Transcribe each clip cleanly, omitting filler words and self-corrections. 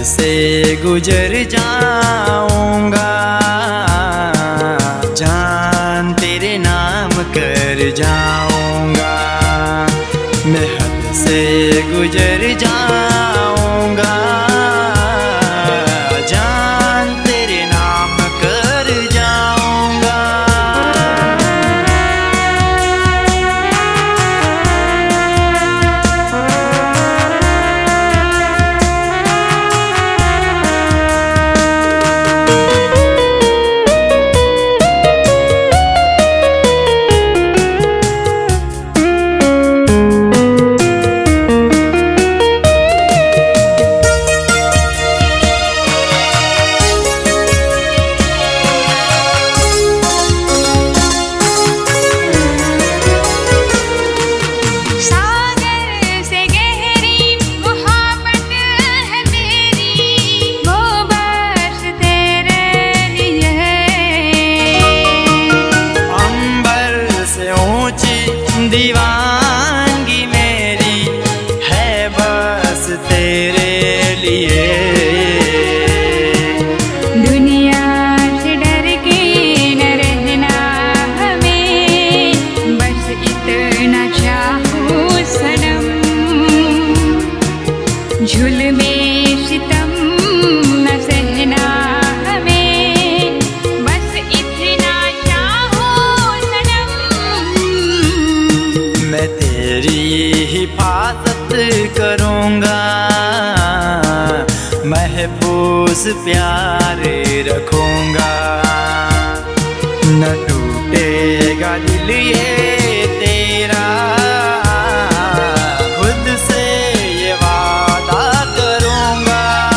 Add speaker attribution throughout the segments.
Speaker 1: से गुजर जाऊंगा, जान तेरे नाम कर जाऊंगा। मैं हद से गुजर जाऊंगा, जान तेरे नाम कर जाऊंगा। दीवानगी मेरी है बस तेरे लिए,
Speaker 2: दुनिया से डर के न रहना हमें, बस इतना चाहो सनम। जुल्मे सितम न सहना हमें, बस इतना चाहो सनम।
Speaker 1: मैं तेरी हिफाजत करूंगा, महफूज प्यार रखूंगा। न टूटेगा दिल ये तेरा, खुद से ये वादा करूंगा।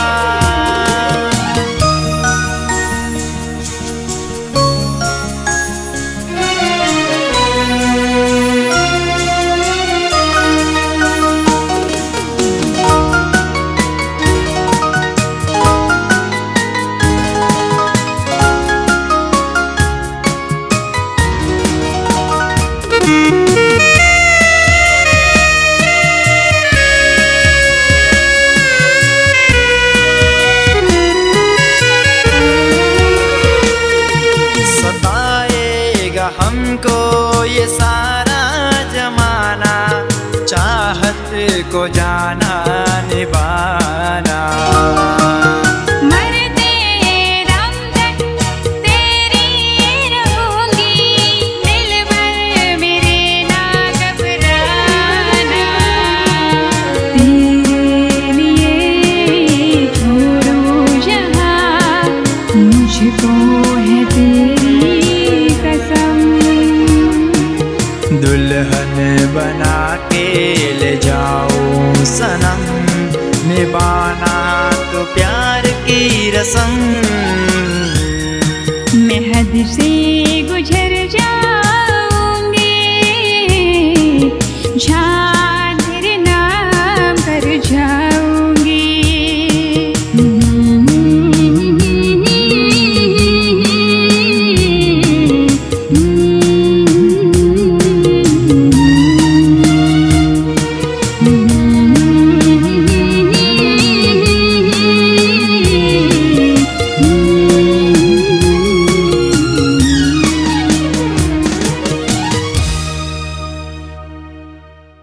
Speaker 1: हमको ये सारा जमाना, चाहत को जाना निभाना।
Speaker 2: मरते दम तक तेरी रहूंगी, दिलबर मेरे ना घबराना। तेरे लिए छोड़ूं जहां, मुझको है तेरी कसम।
Speaker 1: दुल्हन बना के ले जाऊं सनम, निभाना तो प्यार की रस्म।